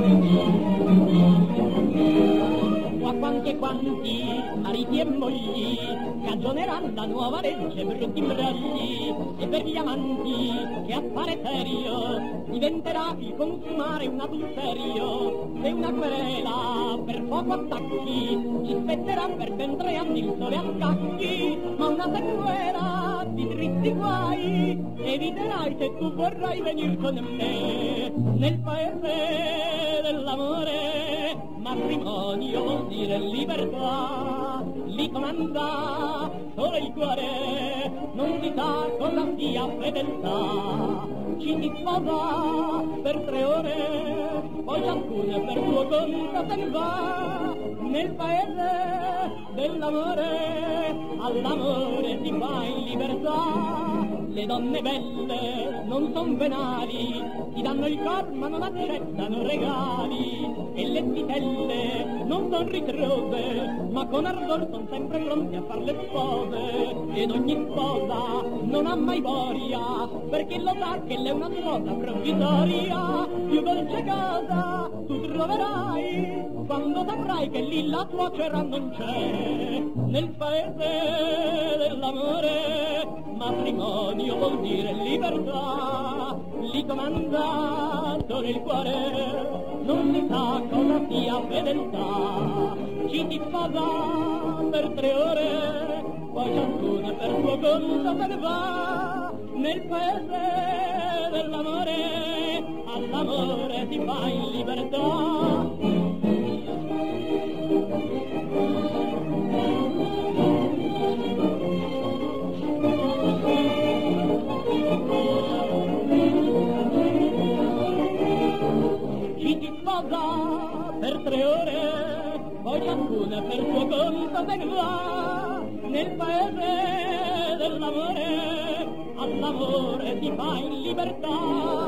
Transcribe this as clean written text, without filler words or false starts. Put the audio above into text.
a quanti e quanti mariti e mogli cagioneranno la nuova legge brutti imbrogli, e per gli amanti che appare serio diventerà il consumare un adulterio. Se una querela per poco attacchi ci spetterà per ben 3 anni il sole a scacchi, ma una sequela di dritti guai eviterai se tu vorrai venir con me nel paese dell'amore. Matrimonio vuol dire libertà, li comanda solo il cuore, non si sa cosa sia fedeltà. Ci si sposa per 3 ore, poi ciascuno per suo conto se ne va nel paese dell'amore. All'amore si va in libertà. Le donne belle non son venali, ti danno il corpo ma non accettano regali, e le zitelle non son ritrose, ma con ardor son sempre pronti a far le spose. Ed ogni sposa non ha mai boria, perché lo sa che l'è una sposa provvisoria. Più dolce cosa tu troverai quando saprai che lì la suocera non c'è nel paese dell'amore. Matrimonio vuol dire libertà, li comanda solo il cuore, non si sa cosa sia fedeltà. Ci si sposa per 3 ore, poi ciascuno per suo conto se ne va nel paese dell'amore. All'amore si va in libertà. Per 3 ore, poi ciascuno per suo conto se ne va nel paese dell'amore. All'amore si fa in libertà.